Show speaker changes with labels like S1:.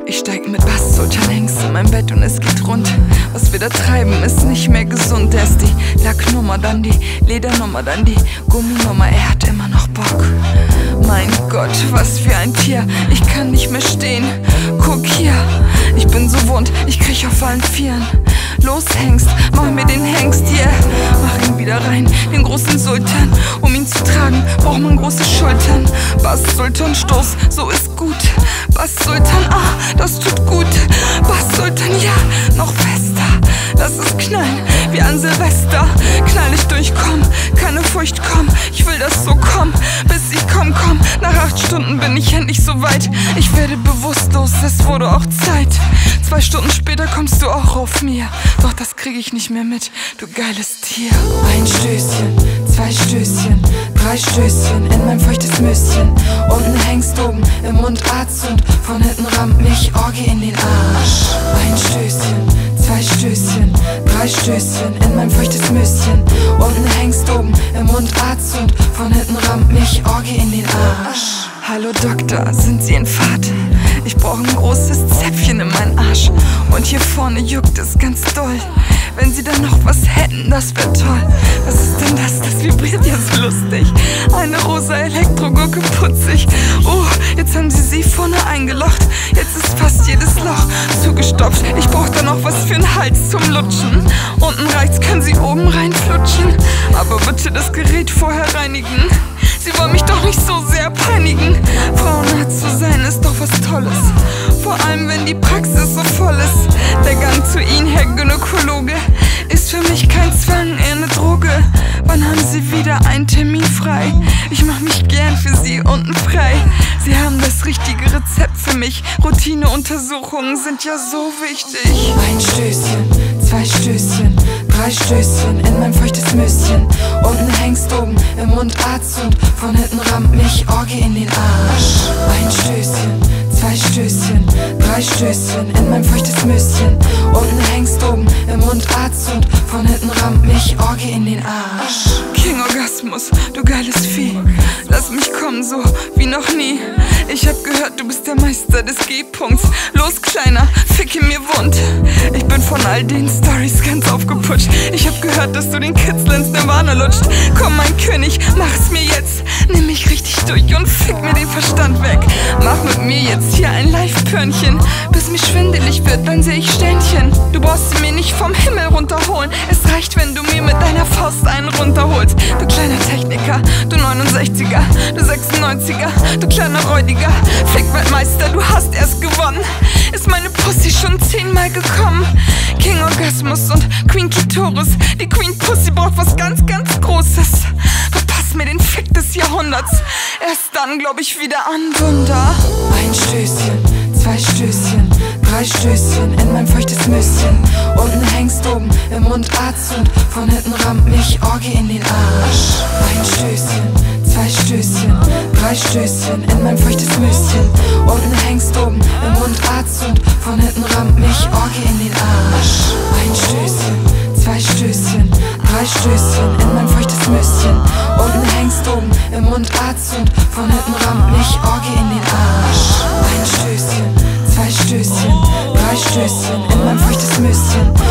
S1: Ich steig mit Basssultan längs in mein Bett und es geht rund. Was wir da treiben, ist nicht mehr gesund. Erst die Lacknummer, dann die Ledernummer, dann die Gumminummer. Er hat immer noch Bock. Mein Gott, was für ein Tier. Ich kann nicht mehr stehen. Guck hier, ich bin so wund, ich krieg auf allen Vieren. Los, Hengst, mach mir den Hengst, yeah. Mach ihn wieder rein, den großen Sultan. Um ihn zu tragen, braucht man große Schultern. Bass-Sultan, Stoß, so ist gut. Bass-Sultan, ah, das tut gut. Bass-Sultan, ja, noch fester. Lass es knallen, wie an Silvester. Knall ich durch, komm, keine Furcht, komm. Ich will das so kommen, bis ich komm. Nach 8 Stunden bin ich endlich so weit. Ich werde bewusstlos, es wurde auch Zeit. 2 Stunden später kommst du auch auf mir. Doch das krieg ich nicht mehr mit, du geiles Tier. Ein Stößchen, 2 Stößchen, 3 Stößchen in mein feuchtes Möschen. Unten Hengst, oben im Mund Arzt und von hinten rammt mich Orgie in den Arsch. Ein Stößchen, 2 Stößchen, 3 Stößchen in mein feuchtes Möschen. Unten Hengst, oben im Mund Arzt und von hinten rammt mich Orgie in den Arsch. Hallo Doktor, sind Sie in Fahrt? Ich brauche ein großes Zäpfchen in meinen Arsch. Und hier vorne juckt es ganz doll. Wenn Sie da noch was hätten, das wär toll. Was ist denn das? Das vibriert ja so lustig. Eine rosa Elektrogurke putzig. Oh, jetzt haben Sie vorne eingelocht. Jetzt ist fast jedes Loch zugestopft. Ich brauch da noch was für den Hals zum Lutschen. Unten rechts können Sie oben reinflutschen. Aber bitte das Gerät vorher reinigen. Sie wollen mich doch nicht so sehr peinigen. Frauenarzt zu sein ist doch was Tolles. Vor allem wenn die Praxis so voll ist. Der Gang zu Ihnen, Herr Gynäkologe, ist für mich kein Zwang, eher eine Droge. Wann haben Sie wieder einen Termin frei? Ich mach mich gern für Sie unten frei. Sie haben das richtige Rezept für mich. Routineuntersuchungen sind ja so wichtig. Ein Stößchen, 2 Stößchen, 3 Stößchen in mein feuchtes Möschen. Unten Hengst, oben im Mund Arzt und von hinten rammt mich Orgie in den Arsch. Ein Stößchen, 2 Stößchen, 3 Stößchen in mein feuchtes Möschen. Unten Hengst, oben im Mund Arzt und von hinten rammt mich Orgie in den Arsch. King Orgasmus, du geiles Vieh. Lass mich kommen, so wie noch nie. Ich hab gehört, du bist der Meister des G-Punkts. Los, Kleiner, ficke mir wund. Ich bin von all den Storys ganz aufgeputscht. Ich hab gehört, dass du den Kitzel ins Nirvana lutscht. Komm, mein König, mach's mir jetzt. Nimm mich richtig durch und fick mir den Verstand weg. Mach mit mir jetzt hier ein Live-Pörnchen. Bis mir schwindelig wird, dann seh ich Sternchen. Du brauchst sie mir nicht vom Himmel runterholen. Es reicht, wenn du mir mit deiner Faust einen runterholst. Du kleiner Techniker, du 69er, du 96er, du kleiner Räudiger. Fick-Weltmeister, du hast erst gewonnen. Ist meine Pussy schon 10-mal gekommen? King Orgasmus und Queen Klitoris. Die Queen Pussy braucht was ganz, ganz Großes. Verpass mir den Fick des Jahrhunderts. Erst dann glaub ich wieder an Wunder. Ein Stößchen, 2 Stößchen, 3 Stößchen in mein feuchtes Möschen. Unten Hengst, oben im Mund Arzt und von hinten rammt mich Orgie in den Arsch. Ein Stößchen, 2 Stößchen, 3 Stößchen in mein feuchtes Möschen. Unten Hengst, oben im Mund Arzt und von hinten rammt mich Orgie in den Arsch. Ein Stößchen, 2 Stößchen, 3 Stößchen in mein feuchtes Möschen. Unten Hengst, oben im Mund Arzt und von hinten rammt mich Orgie in den Arsch. Ein Stößchen, 2 Stößchen, 3 Stößchen in mein feuchtes Möschen.